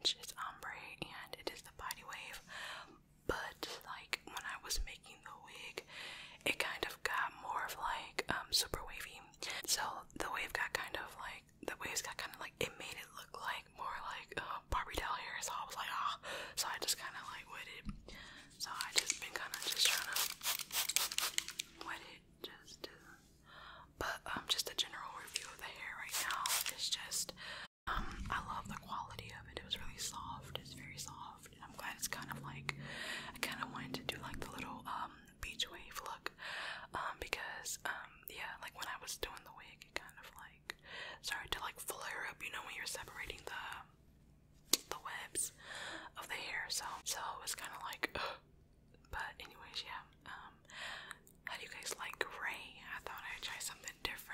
orange, it's ombre, and it is the body wave. But like when I was making the wig, it kind of got more of like super wavy. So the waves got kind of like it made it look like more like Barbie doll hair. So I was like, ah. So I just kind of like wet it. So I just been kind of just trying to wet it, but just a general review of the hair right now is just I love the quality of it. It was really soft. It's very soft, and I'm glad it's kind of like I kind of wanted to do like the little beach wave look because yeah, like when I was doing the wig, it kind of like started to like flare up, you know, when you're separating the webs of the hair. So it was kind of like but anyways, yeah. How do you guys like gray? I thought I'd try something different.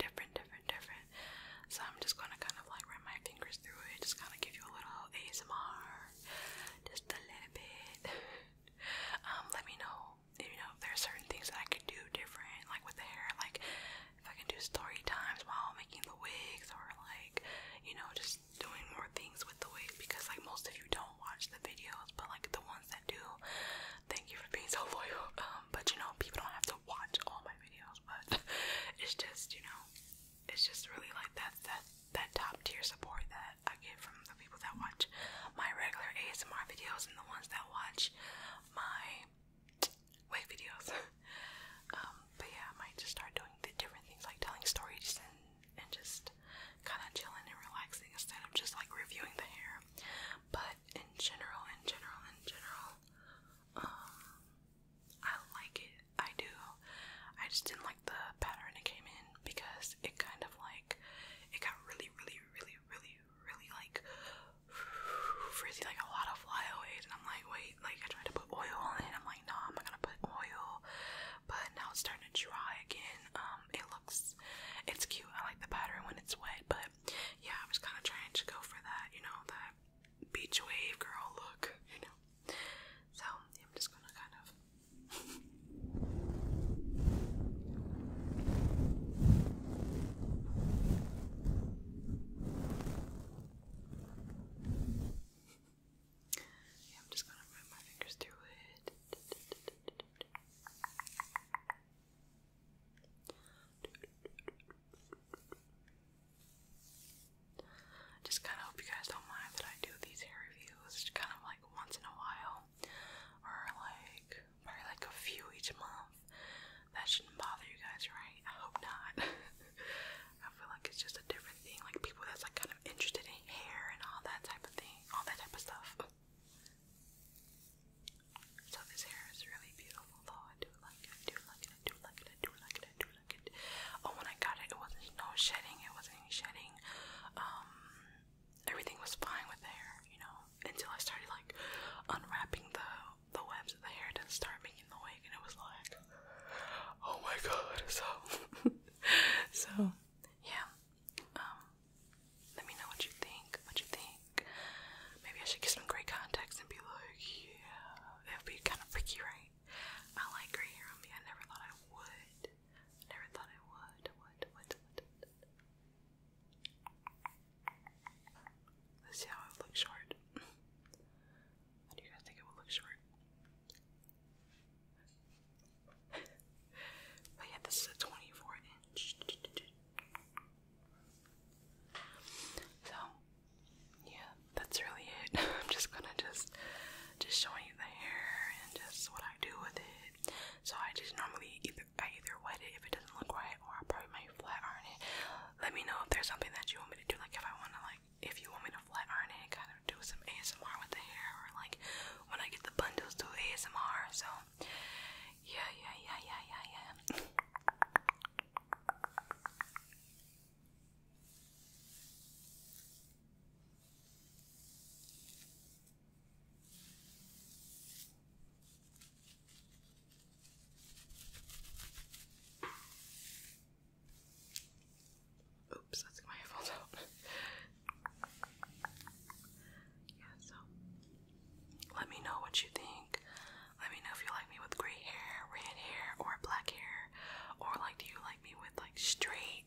So I'm just gonna kind of like run my fingers through it, just kind of give you a little ASMR, just a little bit. Let me know if if there are certain things that I can do different, like with the hair, like if I can do story times while making the wigs, or like, you know, just doing more things with the wig, because like most of you don't watch the videos, but like the ones that do, thank you for being so loyal. But you know, people don't have to watch all my videos, but it's just, you know, it's just really like that top tier support that I get from the people that watch my regular ASMR videos and the ones that watch my wig videos. But yeah, I might just start doing the different things, like telling stories and just kind of chilling and relaxing instead of just like reviewing the hair. But in general, I like it. I do. I just didn't like the pattern it came in, because it kind of like, it got really like frizzy, like a lot of flyaways, and I'm like, wait, like I tried to put oil on it, I'm like, no, I'm not gonna put oil, but now it's starting to dry again. It's cute. I like the pattern when it's wet, but yeah, I was kind of trying to go for that, you know, that beach wave girl look, you know. So yeah, I'm just gonna kind of yeah, I'm just gonna run my fingers through it. Just kind of hope you guys don't mind that I do these hair reviews kind of like once in a while, or like probably like a few each month. That shouldn't bother you guys, right? I hope not. I feel like it's just a different thing, like people that's like kind of interested in hair and all that type of thing, all that type of stuff. So this hair is really beautiful though. I do like it. Oh, when I got it, it wasn't no shedding. It wasn't any shedding. Everything was fine with the hair, you know, until I started like unwrapping the webs of the hair to start making the wig, and it was like, oh my god. So yeah. Let me know what you think. Maybe I should get some gray contacts and be like, yeah, it'd be kind of freaky, right? I like gray hair on me. I never thought I would. Let's see how it would look short. How do you guys think it would look short? But yeah, this is a 24-inch. So yeah, that's really it. I'm just gonna just showing you the hair and just what I do with it. So I just normally either wet it if it doesn't look right, or I probably might flat iron it. Let me know if there's something that you want me to do, like if you want me to flat iron it, kind of do some ASMR with the hair, or like when I get the bundles, do ASMR. So yeah. Oops, let's get my headphones out. Yeah, so let me know what you think. Let me know if you like me with gray hair, red hair, or black hair, or like do you like me with like straight